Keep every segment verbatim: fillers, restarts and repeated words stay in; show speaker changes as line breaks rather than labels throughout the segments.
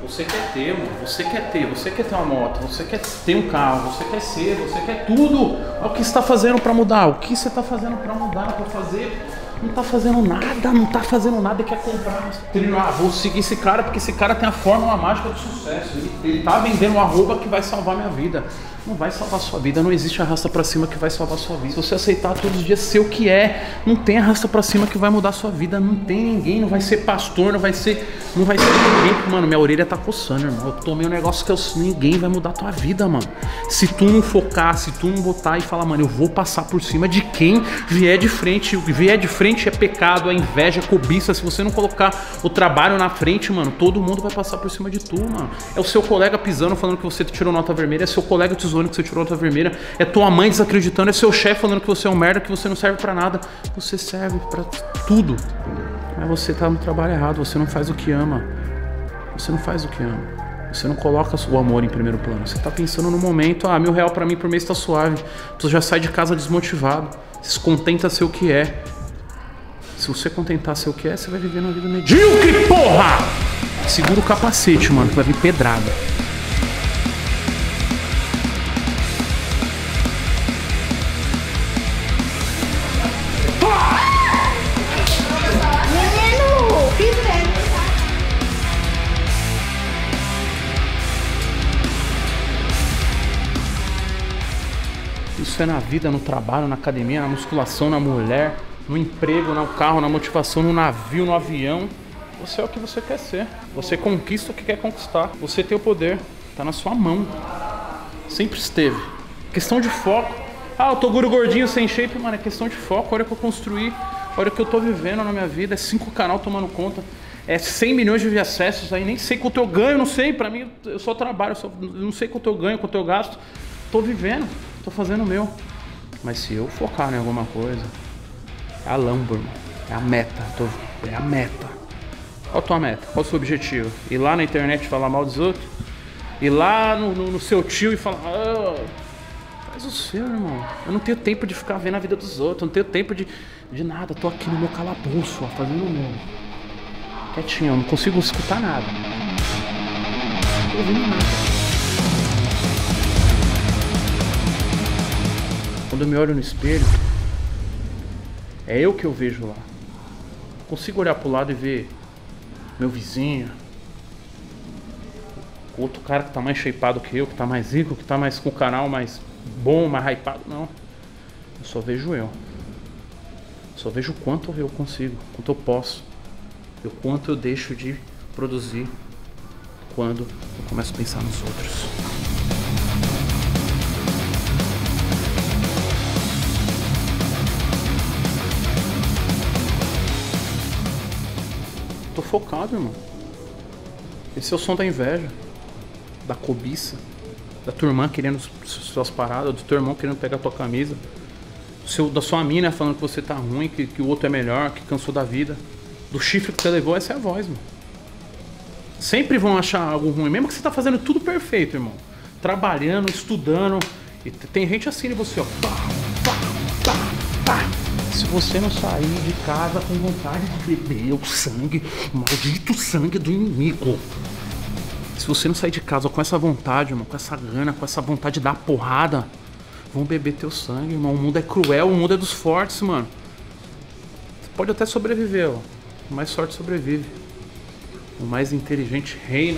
Você quer ter, mano. Você quer ter, você quer ter uma moto, você quer ter um carro, você quer ser, você quer tudo. Olha o que você tá fazendo pra mudar, o que você tá fazendo pra mudar, pra fazer. Não tá fazendo nada, não tá fazendo nada e quer comprar. Ah, vou seguir esse cara porque esse cara tem a fórmula mágica do sucesso. Ele, ele tá vendendo um arroba que vai salvar minha vida. Não vai salvar sua vida, não existe arrasta pra cima que vai salvar sua vida. Se você aceitar todos os dias ser o que é, não tem arrasta pra cima que vai mudar sua vida. Não tem ninguém, não vai ser pastor, não vai ser. Não vai ser ninguém. Mano, minha orelha tá coçando, irmão. Eu tomei um negócio que eu, ninguém vai mudar tua vida, mano. Se tu não focar, se tu não botar e falar, mano, eu vou passar por cima de quem vier de frente. Vier de frente é pecado, é inveja, é cobiça. Se você não colocar o trabalho na frente, mano, todo mundo vai passar por cima de tu, mano. É o seu colega pisando falando que você tirou nota vermelha, é seu colega te zoando que você tirou nota vermelha, é tua mãe desacreditando, é seu chefe falando que você é um merda, que você não serve pra nada. Você serve pra tudo. Mas você tá no trabalho errado, você não faz o que ama. Você não faz o que ama. Você não coloca o amor em primeiro plano. Você tá pensando no momento, ah, mil real pra mim por mês tá suave. Tu já sai de casa desmotivado. Se contenta ser o que é. Se você contentar ser o que é, você vai viver uma vida medíocre, porra! Segura o capacete, mano, que vai vir pedrada. Isso é na vida, no trabalho, na academia, na musculação, na mulher, no emprego, no carro, na motivação, no navio, no avião. Você é o que você quer ser. Você conquista o que quer conquistar. Você tem o poder. Tá na sua mão. Sempre esteve. Questão de foco. Ah, eu tô guru gordinho, sem shape, mano. É questão de foco. Olha o que eu construí. Olha o que eu tô vivendo na minha vida. É cinco canal tomando conta. É cem milhões de acessos aí. Nem sei quanto eu ganho, não sei. Pra mim, eu só trabalho. Eu só, não sei quanto eu ganho, quanto eu gasto. Tô vivendo. Tô fazendo o meu. Mas se eu focar em alguma coisa, é a Lambo, irmão. É a meta. Tô, é a meta. Qual a tua meta? Qual o seu objetivo? Ir lá na internet falar mal dos outros? Ir lá no, no, no seu tio e falar... Oh, faz o seu, irmão. Eu não tenho tempo de ficar vendo a vida dos outros. Eu não tenho tempo de, de nada. Eu tô aqui no meu calabouço, ó, fazendo o meu. Quietinho, eu não consigo escutar nada. Não tô ouvindo nada. Quando eu me olho no espelho, é eu que eu vejo lá. Consigo olhar pro lado e ver meu vizinho, outro cara que tá mais shapeado que eu, que tá mais rico, que tá mais com o canal mais bom, mais hypado. Não. Eu só vejo eu. Só vejo o quanto eu consigo, quanto eu posso. E o quanto eu deixo de produzir quando eu começo a pensar nos outros. Tô focado, irmão. Esse é o som da inveja, da cobiça, da tua irmã querendo suas paradas, do teu irmão querendo pegar a tua camisa, do seu, da sua mina falando que você tá ruim, que, que o outro é melhor, que cansou da vida, do chifre que você levou. Essa é a voz, mano. Sempre vão achar algo ruim, mesmo que você tá fazendo tudo perfeito, irmão. Trabalhando, estudando, e tem gente assim de você, ó. Pá, pá, pá, pá. Se você não sair de casa com vontade de beber o sangue, o maldito sangue do inimigo. Se você não sair de casa com essa vontade, irmão, com essa gana, com essa vontade de dar porrada, vão beber teu sangue, irmão. O mundo é cruel, o mundo é dos fortes, mano. Você pode até sobreviver, ó. O mais forte sobrevive. O mais inteligente reina.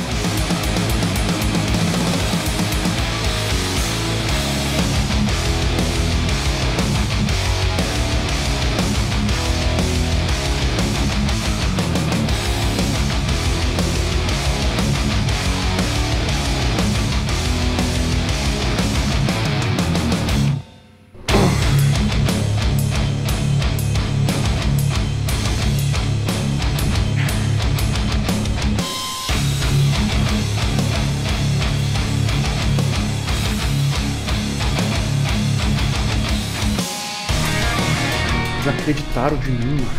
Acreditaram de mim, mano.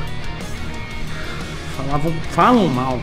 Falavam, falam mal.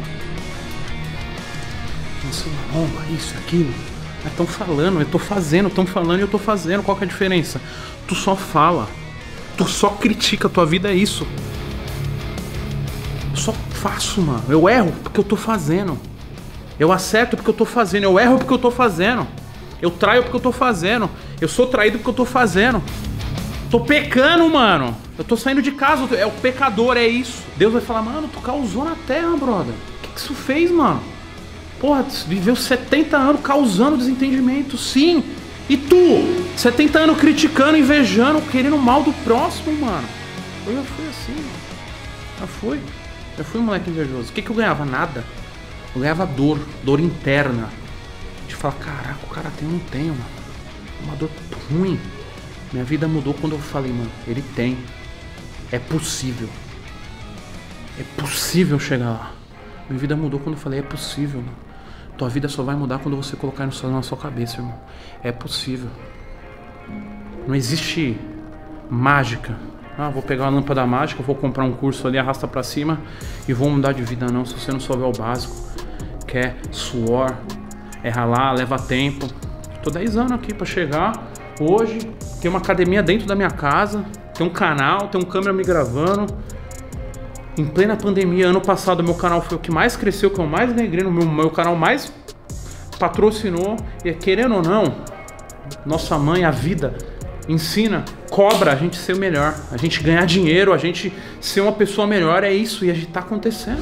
Você arromba isso, aquilo. Mas estão falando, eu tô fazendo, estão falando e eu tô fazendo. Qual que é a diferença? Tu só fala. Tu só critica, a tua vida é isso. Eu só faço, mano. Eu erro porque eu tô fazendo. Eu acerto porque eu tô fazendo, eu erro porque eu tô fazendo. Eu traio porque eu tô fazendo. Eu sou traído porque eu tô fazendo. Tô pecando, mano. Eu tô saindo de casa, é o pecador, é isso. Deus vai falar, mano, tu causou na terra, brother. O que que isso fez, mano? Porra, viveu setenta anos causando desentendimento, sim. E tu, setenta anos criticando, invejando, querendo o mal do próximo, mano. Eu já fui assim, mano. Já fui. Já fui um moleque invejoso. O que que eu ganhava? Nada. Eu ganhava dor, dor interna. De falar, caraca, o cara tem, eu não tenho, mano. Uma dor ruim. Minha vida mudou quando eu falei, mano, ele tem. É possível. É possível chegar lá. Minha vida mudou quando eu falei, é possível, mano. Tua vida só vai mudar quando você colocar isso na sua cabeça, irmão. É possível. Não existe mágica. Ah, vou pegar a lâmpada mágica, vou comprar um curso ali, arrasta pra cima e vou mudar de vida, não. Se você não souber o básico, que é suor, é ralar, leva tempo. Tô dez anos aqui pra chegar. Hoje tem uma academia dentro da minha casa, tem um canal, tem um câmera me gravando. Em plena pandemia, ano passado, meu canal foi o que mais cresceu, que eu mais ganhei grana, o meu, meu canal mais patrocinou. E querendo ou não, nossa mãe, a vida, ensina, cobra a gente ser o melhor. A gente ganhar dinheiro, a gente ser uma pessoa melhor, é isso. E a gente tá acontecendo.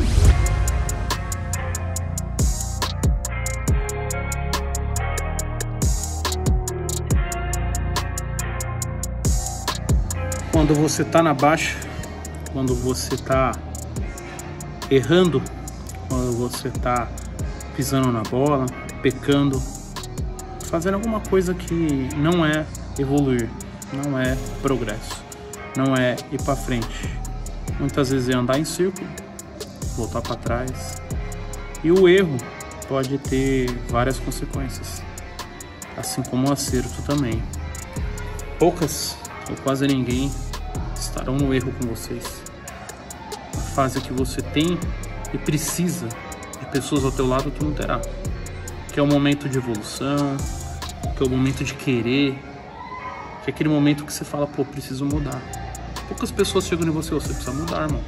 Quando você tá na baixa, quando você tá errando, quando você tá pisando na bola, pecando, fazendo alguma coisa que não é evoluir, não é progresso, não é ir pra frente. Muitas vezes é andar em círculo, voltar pra trás. E o erro pode ter várias consequências, assim como o acerto também. Poucas ou quase ninguém estarão no erro com vocês. A fase que você tem e precisa de pessoas ao teu lado, tu não terá. Que é o momento de evolução, que é o momento de querer, que é aquele momento que você fala, pô, preciso mudar. Poucas pessoas chegam em você, você precisa mudar, irmão.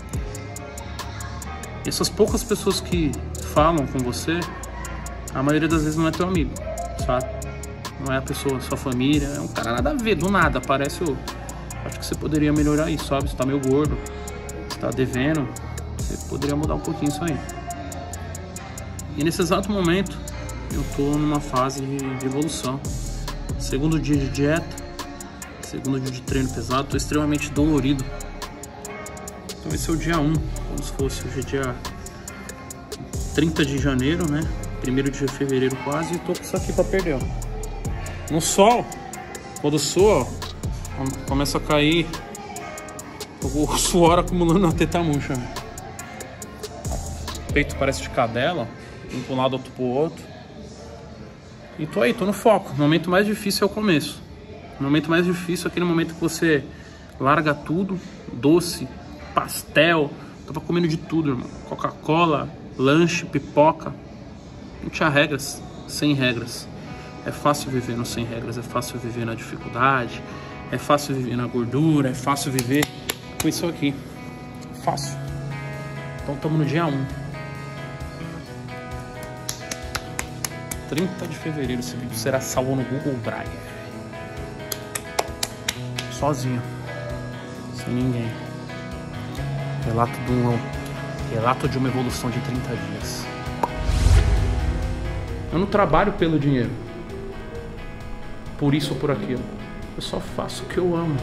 E essas poucas pessoas que falam com você, a maioria das vezes não é teu amigo, sabe? Não é a pessoa, sua família, é um cara nada a ver, do nada, parece o... Acho que você poderia melhorar isso, sabe? Você tá meio gordo, você tá devendo, você poderia mudar um pouquinho isso aí. E nesse exato momento, eu tô numa fase de, de evolução. Segundo dia de dieta, segundo dia de treino pesado, tô extremamente dolorido. Então esse é o dia um, como se fosse hoje é dia trinta de janeiro, né? primeiro de fevereiro quase, e tô com isso aqui pra perder, ó. No sol, quando soa, começa a cair o suor acumulando na teta murcha. O peito parece de cadela, um para um lado, outro pro outro. E tô aí, tô no foco. O momento mais difícil é o começo. O momento mais difícil é aquele momento que você larga tudo, doce, pastel, tava comendo de tudo, irmão. Coca-Cola, lanche, pipoca. Não tinha regras, sem regras. É fácil viver no sem regras, é fácil viver na dificuldade, é fácil viver na gordura, é fácil viver com isso aqui. Fácil. Então estamos no dia um. trinta de fevereiro, esse vídeo será salvo no Google Drive. Sozinho. Sem ninguém. Relato de, um, relato de uma evolução de trinta dias. Eu não trabalho pelo dinheiro. Por isso ou por aquilo. Eu só faço o que eu amo.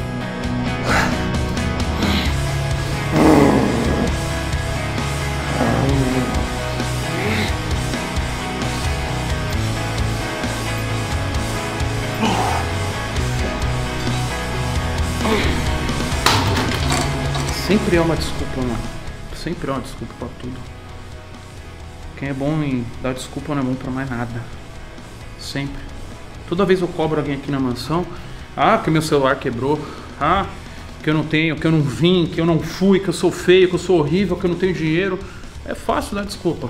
Sempre é uma desculpa, mano. Sempre é uma desculpa pra tudo. Quem é bom em dar desculpa não é bom pra mais nada. Sempre. Toda vez eu cobro alguém aqui na mansão. Ah, que meu celular quebrou. Ah, que eu não tenho, que eu não vim, que eu não fui, que eu sou feio, que eu sou horrível, que eu não tenho dinheiro. É fácil dar desculpa.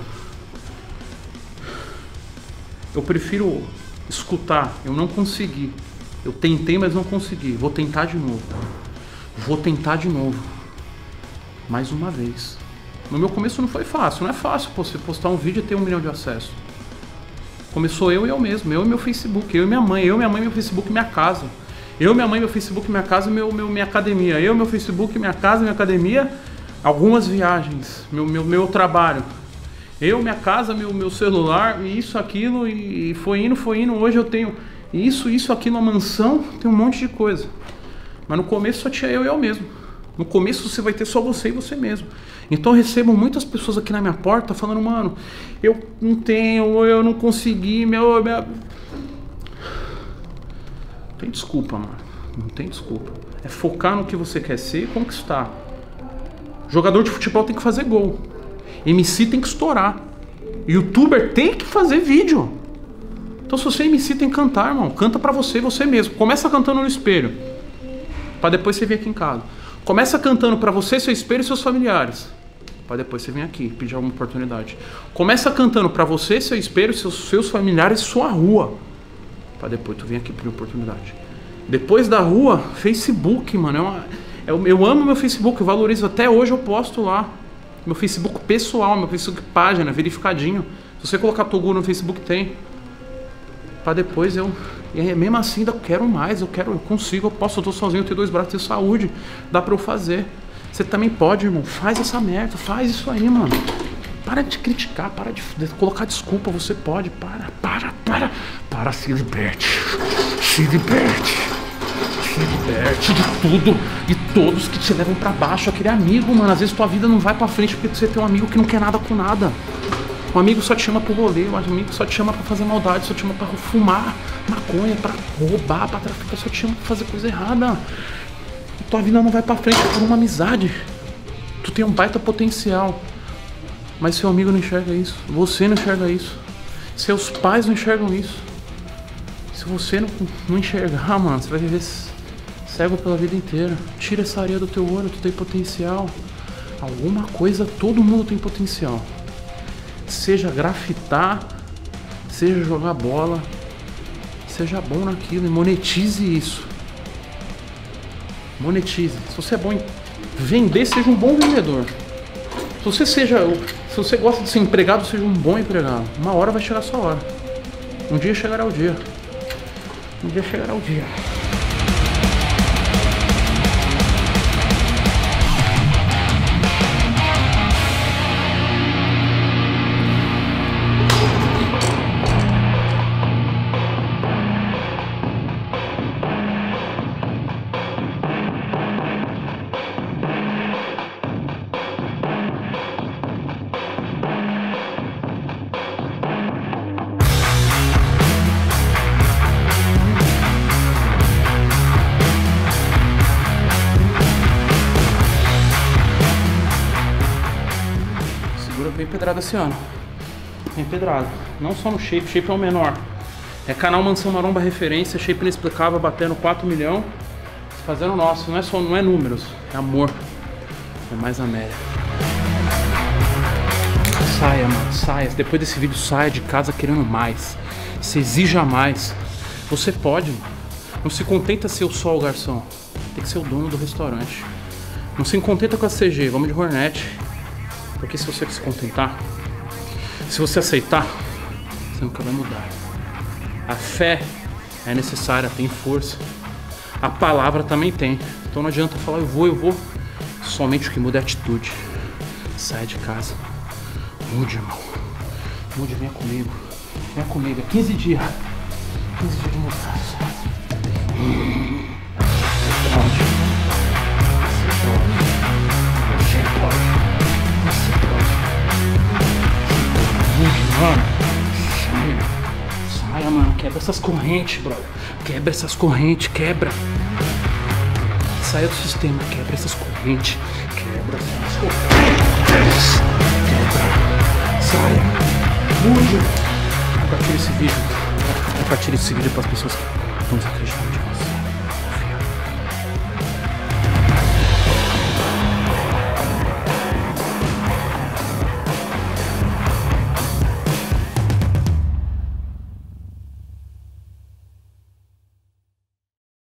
Eu prefiro escutar. Eu não consegui. Eu tentei, mas não consegui. Vou tentar de novo. Vou tentar de novo. Mais uma vez. No meu começo não foi fácil, não é fácil você postar um vídeo e ter um milhão de acessos. Começou eu e eu mesmo, eu e meu Facebook, eu e minha mãe, eu, minha mãe, meu Facebook, minha casa. Eu, minha mãe, meu Facebook, minha casa, meu, meu, minha academia. Eu, meu Facebook, minha casa, minha academia, algumas viagens, meu, meu, meu trabalho. Eu, minha casa, meu, meu celular, isso, aquilo, e, e foi indo, foi indo. Hoje eu tenho isso, isso, aquilo, uma mansão, tem um monte de coisa. Mas no começo só tinha eu e eu mesmo. No começo você vai ter só você e você mesmo. Então eu recebo muitas pessoas aqui na minha porta falando, mano, eu não tenho, eu não consegui, meu... Minha... Não tem desculpa, mano. Não tem desculpa. É focar no que você quer ser e conquistar. Jogador de futebol tem que fazer gol. M C tem que estourar. YouTuber tem que fazer vídeo. Então se você é M C tem que cantar, irmão. Canta pra você, você mesmo. Começa cantando no espelho, pra depois você vir aqui em casa. Começa cantando pra você, seu espelho e seus familiares, pra depois você vir aqui pedir alguma oportunidade. Começa cantando pra você, seu espelho, seus, seus familiares e sua rua, pra depois tu vir aqui pedir oportunidade. Depois da rua, Facebook, mano. É uma, eu, eu amo meu Facebook, eu valorizo. Até hoje eu posto lá. Meu Facebook pessoal, meu Facebook página, verificadinho. Se você colocar Togu no Facebook, tem. Pra depois eu... E mesmo assim ainda quero mais, eu quero, eu consigo, eu posso, eu tô sozinho, eu tenho dois braços, tenho saúde. Dá pra eu fazer. Você também pode, irmão. Faz essa merda, faz isso aí, mano. Para de criticar, para de, de colocar desculpa, você pode. Para, para, para. Para, se liberte. Se liberte. Se liberte de tudo e todos que te levam pra baixo. Aquele amigo, mano, às vezes tua vida não vai pra frente porque você tem um amigo que não quer nada com nada. Um amigo só te chama pro rolê, um amigo só te chama pra fazer maldade, só te chama pra fumar maconha, pra roubar, pra traficar, só te chama pra fazer coisa errada. E tua vida não vai pra frente por uma amizade. Tu tem um baita potencial, mas seu amigo não enxerga isso, você não enxerga isso, seus pais não enxergam isso. Se você não, não enxergar, mano, você vai viver cego pela vida inteira. Tira essa areia do teu olho, tu tem potencial. Alguma coisa, todo mundo tem potencial. Seja grafitar, seja jogar bola, seja bom naquilo e monetize isso. Monetize. Se você é bom em vender, seja um bom vendedor. Se você seja, se você gosta de ser empregado, seja um bom empregado. Uma hora vai chegar a sua hora. Um dia chegará o dia. Um dia chegará o dia. Bem pedrado esse ano. Bem pedrado. Não só no shape, shape é o menor. É canal Mansão Maromba referência, shape inexplicável, batendo quatro milhões. Fazendo o nosso, não é só, não é números, é amor. É mais a média. Saia, mano, saia. Depois desse vídeo, saia de casa querendo mais. Se exija mais. Você pode, mano. Não se contenta ser o só o garçom. Tem que ser o dono do restaurante. Não se contenta com a C G, vamos de Hornet. Porque se você se contentar, se você aceitar, você nunca vai mudar. A fé é necessária, tem força. A palavra também tem. Então não adianta falar eu vou, eu vou. Somente o que muda é a atitude. Sai de casa. Mude, irmão. Mude, venha comigo. Venha comigo. É quinze dias. quinze dias de mudança. Hum. Você pode. Você pode. Você pode. Mude, mano. Saia. Saia, mano. Quebra essas correntes, brother. Quebra essas correntes. Quebra. Saia do sistema. Quebra essas correntes. Quebra essas correntes. Quebra. Saia. Mude. Compartilha esse vídeo. Compartilha esse vídeo para as pessoas que estão desacreditando.